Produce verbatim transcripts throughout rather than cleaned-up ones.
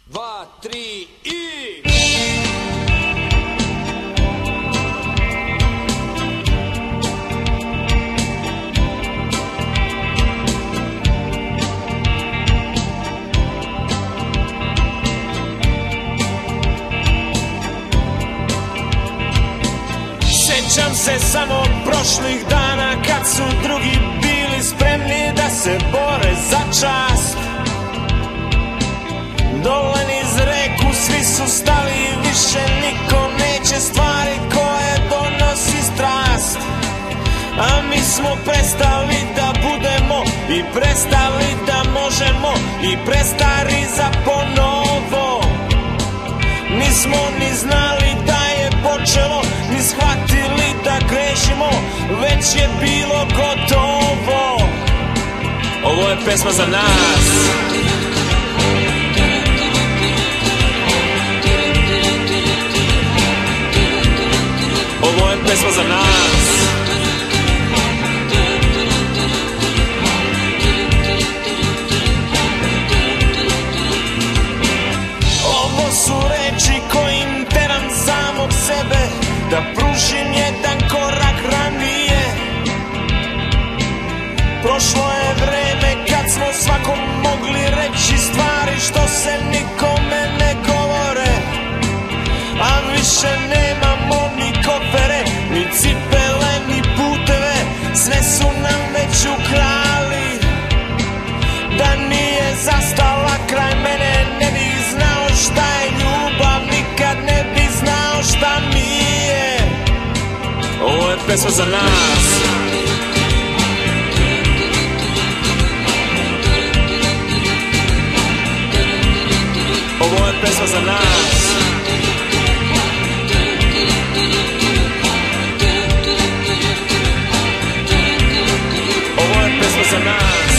dva, tri i... Sjećam se samo prošlih dana kad su drugi bili spremni da se bore za čast. Dole niz reku svi su stali, više niko neće stvari koje donosi strast. A mi smo prestali da budemo i prestali da možemo i prestari za ponovo. Nismo ni znali da je počelo, ni shvatili da grešimo, već je bilo gotovo. Ovo je pesma za nas. Ovo je pesma za nas. Ovo su reči kojim teram samog sebe da pružim jedan korak ranije. Prošlo je vreme kad smo svakom mogli reći stvari što se nikome ne govore. A više nemamo ni kofere, ni cipele, ni puteve, sve su nam već ukrali. Da nije zastala kraj mene, ne bih znao šta je ljubav, nikad ne bih znao šta mi je. Ovo je pesma za nas. Ovo je pesma za nas. Ovo je pesma za nas.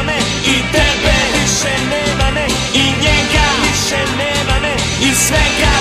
Svega